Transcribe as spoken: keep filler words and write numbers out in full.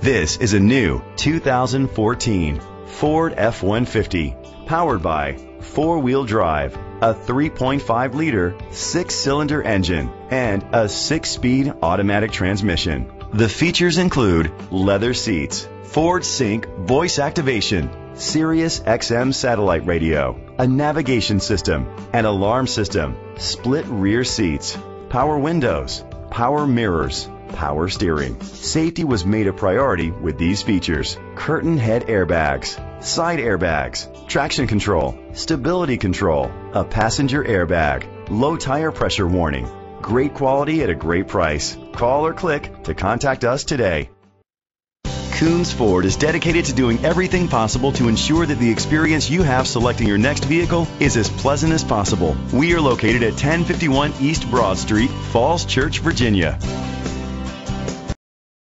This is a new two thousand fourteen Ford F one fifty, powered by four-wheel drive, a three point five liter six-cylinder engine, and a six-speed automatic transmission. The features include leather seats, Ford Sync voice activation, Sirius X M satellite radio, a navigation system, an alarm system, split rear seats, power windows, power mirrors, power steering. Safety was made a priority with these features: curtain head airbags, side airbags, traction control, stability control, a passenger airbag, low tire pressure warning. Great quality at a great price. Call or click to contact us today. Koons Ford is dedicated to doing everything possible to ensure that the experience you have selecting your next vehicle is as pleasant as possible. We are located at ten fifty-one East Broad Street, Falls Church, Virginia.